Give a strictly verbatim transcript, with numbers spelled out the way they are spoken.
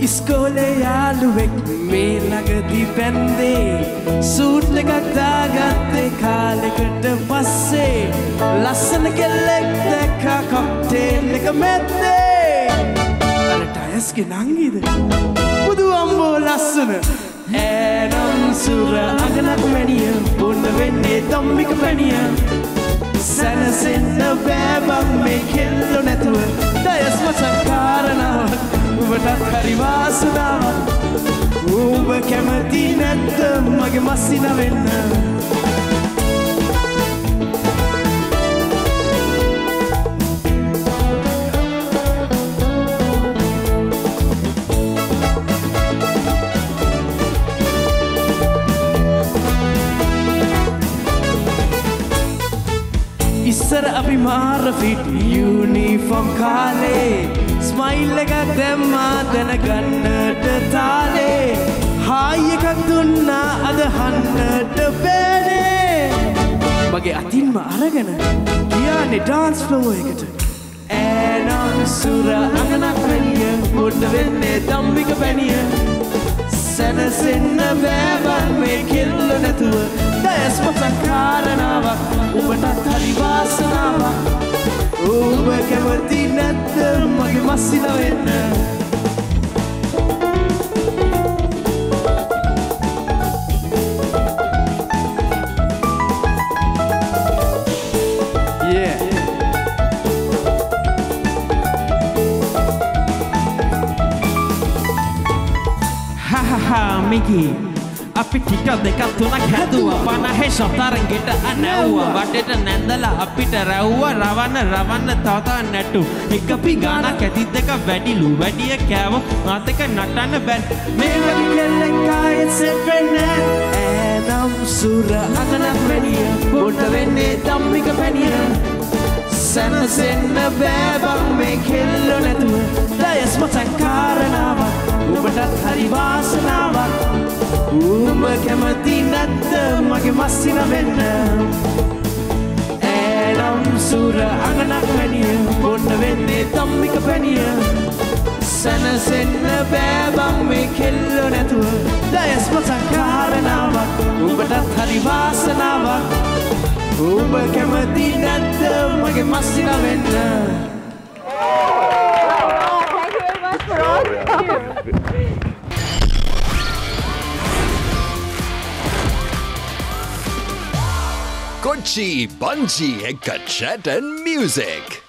ඉස්කෝලේ යාළුවෙක් මේ ළඟදී පැන්දේ සූට් එකක් දාගත්තේ කාලෙකට පස්සේ ලස්සන කෙල්ලෙක් දැක්කා කොක්ටේල් එක මැද්දේ අර ටයස්ගේ නංගිද බුදු අම්බෝ ලස්සන ඈනම් සුර අගනක් මැනිය බොන්න වෙන්නේ තම්මික පැණිය සැනසෙන්න බෑ බං මේ කෙල්ලෝ නැතුව ටයස් මචං කාරණාවක් උඹටත් හරි වාසනාවක් උඹ කැමති නැද්ද මගේ මස්සින වෙන්න ඉස්සර අපි මාර ෆිට් යුනිෆෝම් කාලේ ස්මයිල් එකක් දැම්මා දැනගන්නට තාලේ හායි එකක් දුන්නා අද හන්නට බෑනේ මගේ අතින්ම අරගෙන ගියානේ ඩාන්ස් ෆ්ලෝ එකට ඈනම් සුර අගනක් වැනිය පොඩ්ඩ වෙන්නේ තම්බික පැණිය සැනසෙන්න බෑ බං මේ කෙල්ලෝ නැතුව ඩයස් මචං කාරණාවක් උඹටත් හරි වාසනාවක් උඹ කැමති නැද්ද මගේ මස්සින වෙන්න yeah ha ha ha Miggie අපි ටික දෙකක් තුනක් හැදුවා පනහේ ෂතරංගෙට අනැව්වා වටේට නැන්දලා අපිට රැව්වා රවන්න රවන්න තව තව නැටු එක පිගානක් ඇති දෙක වැඩිලු වැඩිය කෑව මාතක නටන්න බෑ මේ වගේ කෙල්ලෙක් ආයෙත් සෙට් වෙන්නේ ඈනම් සුර අගනක් වැඩිය පොඩ වෙන්නේ තම්මික පැණිය සැනසෙන්න බෑ බං මේ කෙල්ලෝ නැතුව ඩයස් මචං කාරණාවක් උඹටත් හරි වාසනාවක් උඹ කැමති නැද්ද මගේ මස්සින වෙන්න ඈනම් සුර අගනක් වැඩිය පොඩ වෙන්නේ තම්මික පැණිය සැනසෙන්න බෑ බං මේ කෙල්ලෝ නැතුව ඩයස් මචං කාරණාවක් උඹටත් හරි වාසනාවක් උඹ කැමති නැද්ද මගේ මස්සින වෙන්න Thank you very much for all. Kochi Banji Ekka Chat and Music.